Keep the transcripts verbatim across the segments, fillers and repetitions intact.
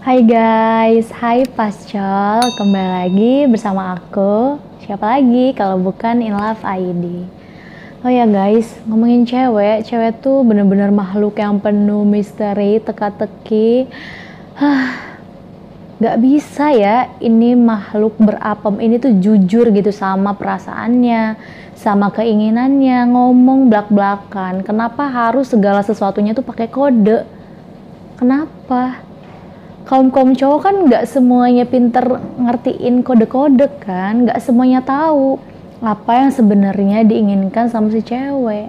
Hai guys, hai Pascol, kembali lagi bersama aku. Siapa lagi kalau bukan In Love I D. Oh ya guys, ngomongin cewek, cewek tuh bener-bener makhluk yang penuh misteri, teka-teki. Hah, gak bisa ya, ini makhluk berapem ini tuh jujur gitu sama perasaannya, sama keinginannya, ngomong blak-blakan. Kenapa harus segala sesuatunya tuh pakai kode? Kenapa? Kaum-kaum cowok kan nggak semuanya pinter ngertiin kode-kode kan, nggak semuanya tahu apa yang sebenarnya diinginkan sama si cewek.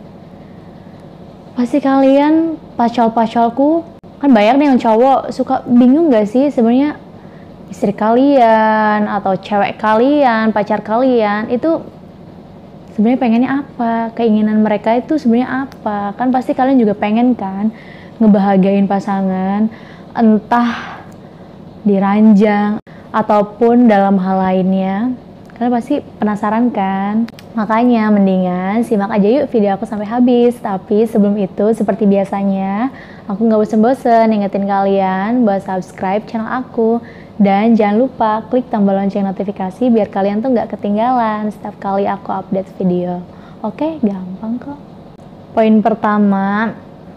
Pasti kalian, pacal-pacalku, kan banyak nih yang cowok suka bingung nggak sih sebenarnya istri kalian atau cewek kalian, pacar kalian itu sebenarnya pengennya apa, keinginan mereka itu sebenarnya apa. Kan pasti kalian juga pengen kan ngebahagiain pasangan, entah diranjang ataupun dalam hal lainnya. Kalian pasti penasaran kan? Makanya mendingan simak aja yuk video aku sampai habis. Tapi sebelum itu, seperti biasanya, aku nggak bosen-bosen ingetin kalian buat subscribe channel aku. Dan jangan lupa klik tombol lonceng notifikasi biar kalian tuh nggak ketinggalan setiap kali aku update video. Oke, gampang kok. Poin pertama,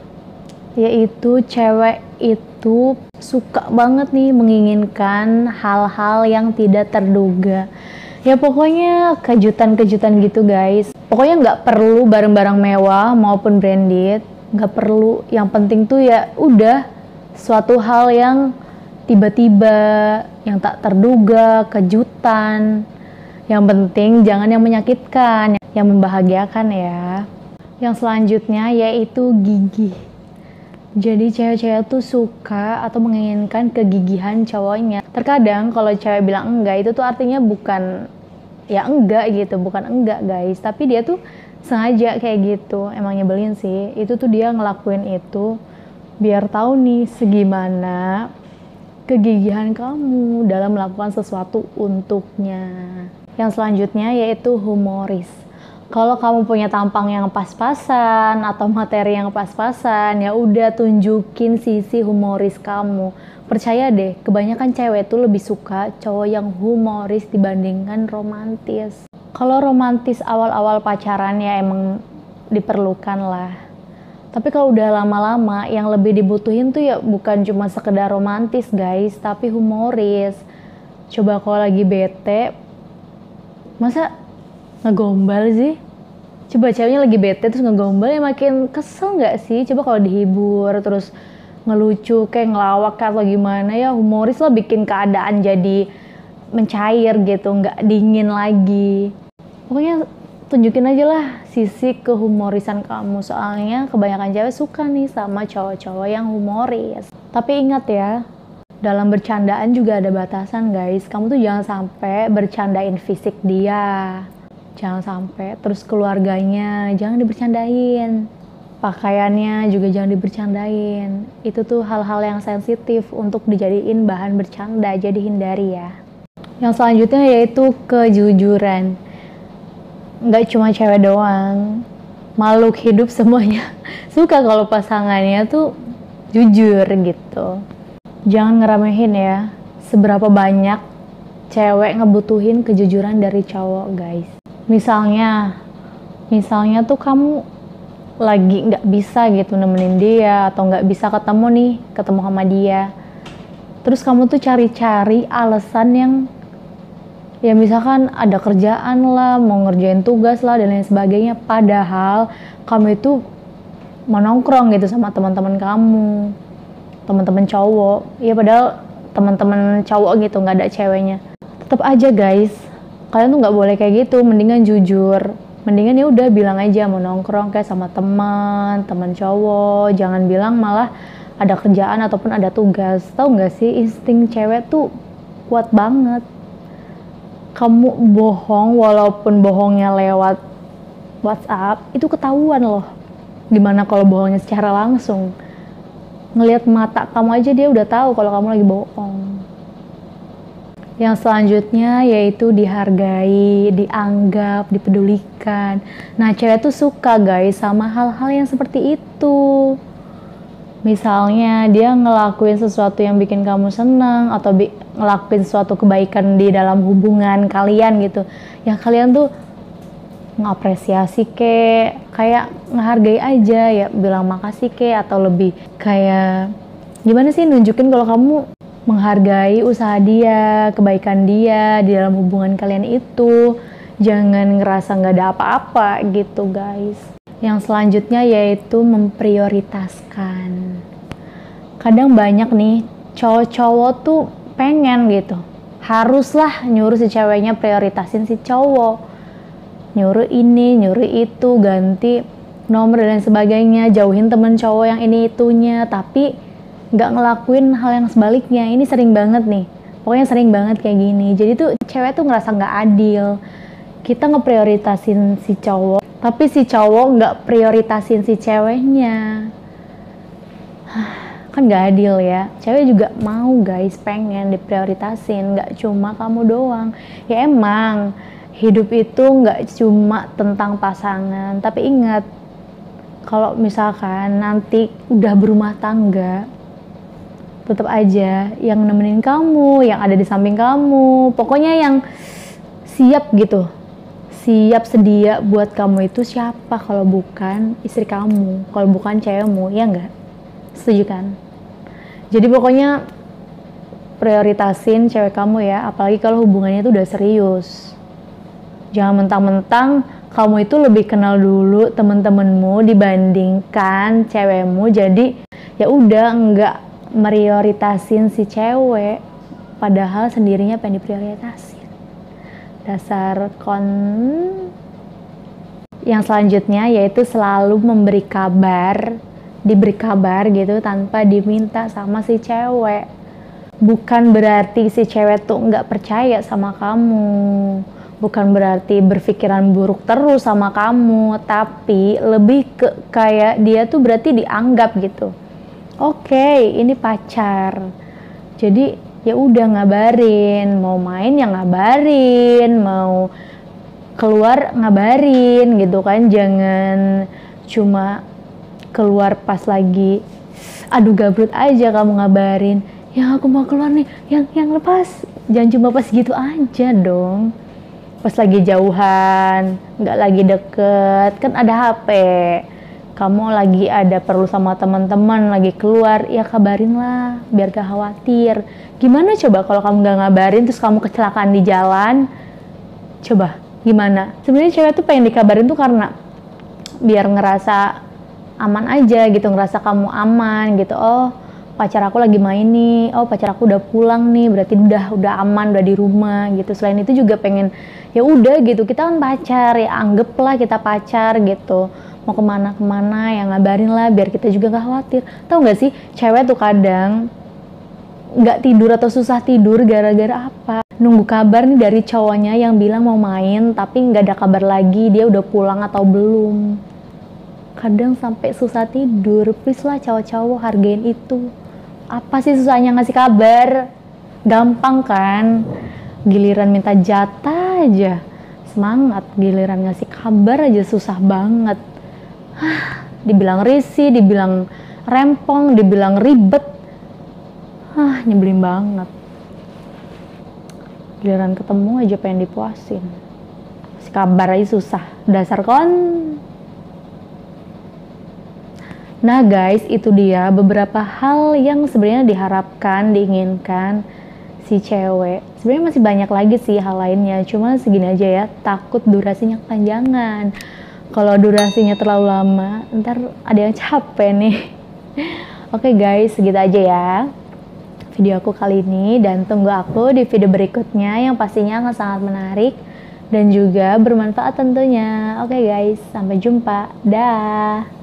yaitu cewek itu suka banget nih menginginkan hal-hal yang tidak terduga. Ya pokoknya kejutan-kejutan gitu guys. Pokoknya nggak perlu barang-barang mewah maupun branded, nggak perlu. Yang penting tuh ya udah suatu hal yang tiba-tiba, yang tak terduga, kejutan. Yang penting jangan yang menyakitkan, yang membahagiakan ya. Yang selanjutnya yaitu gigih. Jadi cewek-cewek tuh suka atau menginginkan kegigihan cowoknya. Terkadang kalau cewek bilang enggak itu tuh artinya bukan ya enggak gitu, bukan enggak guys. Tapi dia tuh sengaja kayak gitu, emang nyebelin sih. Itu tuh dia ngelakuin itu biar tahu nih segimana kegigihan kamu dalam melakukan sesuatu untuknya. Yang selanjutnya yaitu humoris. Kalau kamu punya tampang yang pas-pasan atau materi yang pas-pasan, ya udah tunjukin sisi humoris kamu. Percaya deh, kebanyakan cewek tuh lebih suka cowok yang humoris dibandingkan romantis. Kalau romantis awal-awal pacaran ya emang diperlukan lah. Tapi kalau udah lama-lama, yang lebih dibutuhin tuh ya bukan cuma sekedar romantis guys, tapi humoris. Coba kalau lagi bete, masa ngegombal sih? Coba ceweknya lagi bete terus ngegombal ya makin kesel nggak sih? Coba kalau dihibur terus ngelucu kayak ngelawak atau gimana ya, humoris lah bikin keadaan jadi mencair gitu, nggak dingin lagi. Pokoknya tunjukin aja lah sisi kehumorisan kamu, soalnya kebanyakan cewek suka nih sama cowok-cowok yang humoris. Tapi ingat ya, dalam bercandaan juga ada batasan guys. Kamu tuh jangan sampai bercandain fisik dia, jangan sampai. Terus keluarganya jangan dibercandain, pakaiannya juga jangan dibercandain. Itu tuh hal-hal yang sensitif untuk dijadiin bahan bercanda, jadi hindari ya. Yang selanjutnya yaitu kejujuran. Nggak cuma cewek doang, makhluk hidup semuanya suka kalau pasangannya tuh jujur gitu. Jangan ngeremehin ya, seberapa banyak cewek ngebutuhin kejujuran dari cowok guys. Misalnya, misalnya tuh kamu lagi nggak bisa gitu nemenin dia, atau nggak bisa ketemu nih, ketemu sama dia. Terus kamu tuh cari-cari alasan yang, ya misalkan ada kerjaan lah, mau ngerjain tugas lah, dan lain sebagainya. Padahal kamu itu mau nongkrong gitu sama teman-teman kamu, teman-teman cowok. Ya padahal teman-teman cowok gitu, nggak ada ceweknya. Tetap aja guys, kalian tuh nggak boleh kayak gitu. Mendingan jujur, mendingan ya udah bilang aja mau nongkrong kayak sama teman teman cowok. Jangan bilang malah ada kerjaan ataupun ada tugas. Tahu nggak sih, insting cewek tuh kuat banget. Kamu bohong walaupun bohongnya lewat WhatsApp itu ketahuan loh. Gimana kalau bohongnya secara langsung? Ngelihat mata kamu aja dia udah tahu kalau kamu lagi bohong. Yang selanjutnya yaitu dihargai, dianggap, dipedulikan. Nah, cewek tuh suka guys sama hal-hal yang seperti itu. Misalnya dia ngelakuin sesuatu yang bikin kamu senang atau bi- ngelakuin suatu kebaikan di dalam hubungan kalian gitu. Ya kalian tuh ngapresiasi ke, kayak ngehargai aja ya, bilang makasih ke, atau lebih kayak gimana sih nunjukin kalau kamu menghargai usaha dia, kebaikan dia di dalam hubungan kalian itu. Jangan ngerasa nggak ada apa-apa gitu guys. Yang selanjutnya yaitu memprioritaskan. Kadang banyak nih cowok-cowok tuh pengen gitu, haruslah nyuruh si ceweknya prioritasin si cowok, nyuruh ini, nyuruh itu, ganti nomor dan sebagainya, jauhin temen cowok yang ini itunya, tapi nggak ngelakuin hal yang sebaliknya. Ini sering banget nih, pokoknya sering banget kayak gini. Jadi tuh cewek tuh ngerasa nggak adil. Kita ngeprioritasin si cowok, tapi si cowok nggak prioritasin si ceweknya. Kan nggak adil ya. Cewek juga mau guys, pengen diprioritasin, nggak cuma kamu doang. Ya emang hidup itu nggak cuma tentang pasangan, tapi ingat kalau misalkan nanti udah berumah tangga, tetap aja yang nemenin kamu, yang ada di samping kamu, pokoknya yang siap gitu, siap sedia buat kamu itu siapa kalau bukan istri kamu, kalau bukan cewekmu, ya enggak? Setuju kan? Jadi pokoknya prioritasin cewek kamu ya, apalagi kalau hubungannya itu udah serius. Jangan mentang-mentang kamu itu lebih kenal dulu temen-temenmu dibandingkan cewekmu, jadi ya udah enggak prioritasin si cewek, padahal sendirinya pengen diprioritasin. Dasar kon. Yang selanjutnya yaitu selalu memberi kabar, diberi kabar gitu tanpa diminta sama si cewek. Bukan berarti si cewek tuh nggak percaya sama kamu, bukan berarti berpikiran buruk terus sama kamu, tapi lebih ke kayak dia tuh berarti dianggap gitu. Oke, okay, ini pacar, jadi ya udah ngabarin, mau main ya ngabarin, mau keluar ngabarin gitu kan. Jangan cuma keluar pas lagi aduh gabrut aja kamu ngabarin, ya aku mau keluar nih, yang yang lepas. Jangan cuma pas gitu aja dong, pas lagi jauhan, nggak lagi deket, kan ada H P, kamu lagi ada perlu sama teman-teman, lagi keluar, ya kabarin lah biar gak khawatir. Gimana coba kalau kamu gak ngabarin terus kamu kecelakaan di jalan? Coba gimana? Sebenarnya cewek tuh pengen dikabarin tuh karena biar ngerasa aman aja gitu, ngerasa kamu aman gitu. Oh, pacar aku lagi main nih, oh pacar aku udah pulang nih, berarti udah udah aman, udah di rumah gitu. Selain itu juga pengen ya udah gitu, kita kan pacar, ya anggaplah kita pacar gitu. Mau kemana-kemana ya ngabarin lah biar kita juga gak khawatir. Tahu gak sih, cewek tuh kadang gak tidur atau susah tidur gara-gara apa? Nunggu kabar nih dari cowoknya yang bilang mau main tapi gak ada kabar lagi dia udah pulang atau belum. Kadang sampai susah tidur. Please lah cowok-cowok, hargain itu. Apa sih susahnya ngasih kabar? Gampang kan? Giliran minta jatah aja semangat, giliran ngasih kabar aja susah banget. Dibilang risih, dibilang rempong, dibilang ribet, ah nyebelin banget. Giliran ketemu aja pengen dipuasin, kasih kabar aja susah. Dasar kon. Nah guys, itu dia beberapa hal yang sebenarnya diharapkan, diinginkan si cewek. Sebenarnya masih banyak lagi sih hal lainnya, cuma segini aja ya, takut durasinya kepanjangan. Kalau durasinya terlalu lama, ntar ada yang capek nih. Oke okay guys, segitu aja ya video aku kali ini, dan tunggu aku di video berikutnya yang pastinya akan sangat menarik dan juga bermanfaat tentunya. Oke okay guys, sampai jumpa. Dah.